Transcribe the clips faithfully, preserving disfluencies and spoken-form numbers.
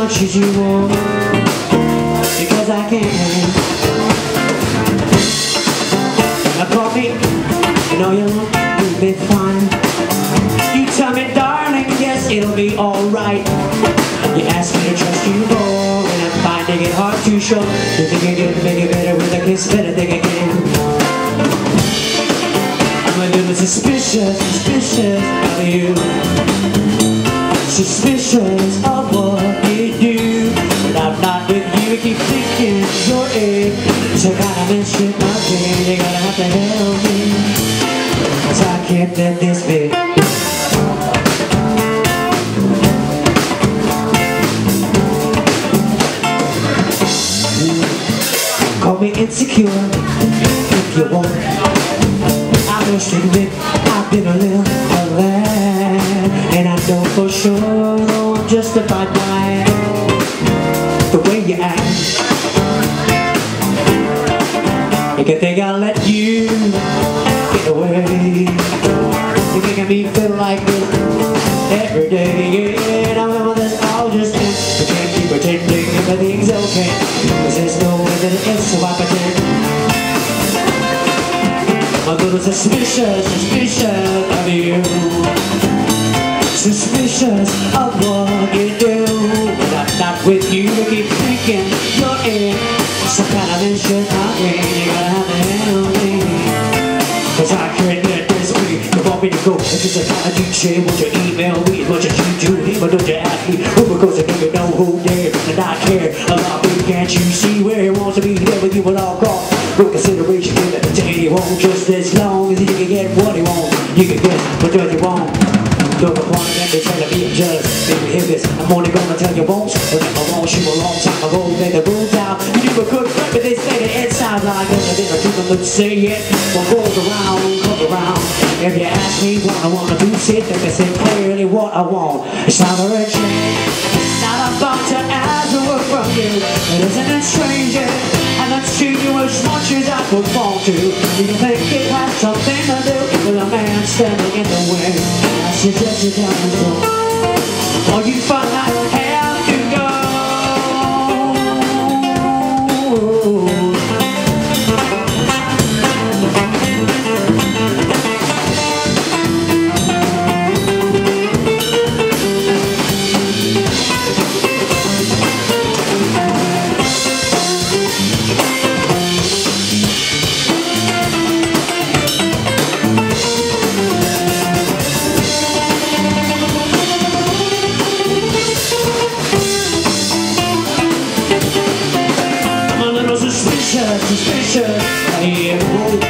much as you want, because I can. Now call me, you know you'll be fine. You tell me, darling, yes, it'll be alright. You ask me to trust you more, and I'm finding it hard to show. You think you can make it better with a kiss, better think I can. I'm a little suspicious, suspicious of you, suspicious of what you do. But I'm not with you, I keep thinking you're it. So gotta mention my pain, you gotta have to help me, 'cause I can't let this be. Call me insecure if you want. I must admit I've been a little of that, and I know for sure though I'm justified by the way you act. You can think I'll let you get away. You're making me feel like this every day. Yeah, I remember this all just ends. You can't keep pretending everything's okay, 'cause there's no way that it is, so I pretend. I'm a little suspicious, suspicious of you, suspicious of what you do. But I'm not with you, I keep thinking you're in some kind of mission. You gotta have to help me, 'cause I can't let this be. You want me to go, it's just a kind of D J. Won't you email me as much as you do? But don't you ask me who, because I know you know who dare. And I care about me, can't you see where he wants to be there with you at all costs? No consideration given to anyone, just as long as he can get what he wants. You can get what you want. Don't want to try to be a judge. Baby, hear this, I'm only gonna tell you once. Remember I want you a long time ago, let the rules out. You do a good friend, but they say that it sounds like nothing. I think I'm gonna say it. What goes around, comes around. If you ask me what I wanna do, sit there and say clearly what I want. It's not a change. It's not about to ask a word from you. It isn't a stranger, and that's treat you as much as I would want to. You think it has something to do with a man standing in the way? I suggest you down the road, or you find I have to go. Suspicious, suspicious of you,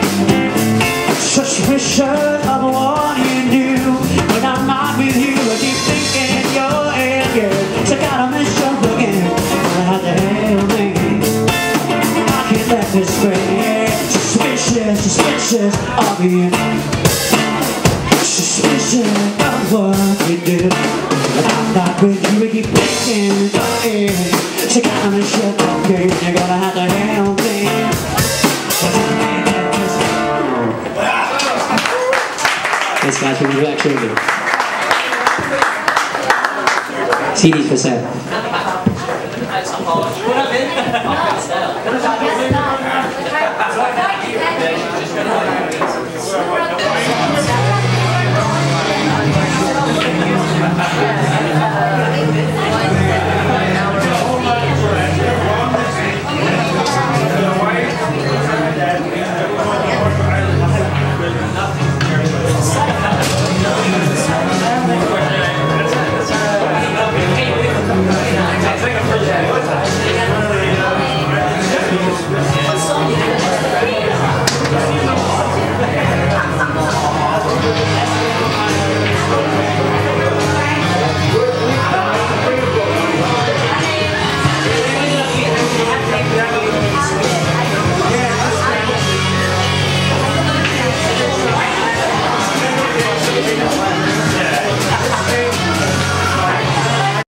suspicious of what you do. When I'm not with you, I keep thinking you're in good. So gotta miss you again, I have to help me, I can't let this stay. Suspicious, suspicious of you, suspicious of what you do. When I'm not with you, I keep thinking you're in. So gotta miss you again, you're gonna have to help me. Thanks guys for the reaction. C Ds for sale.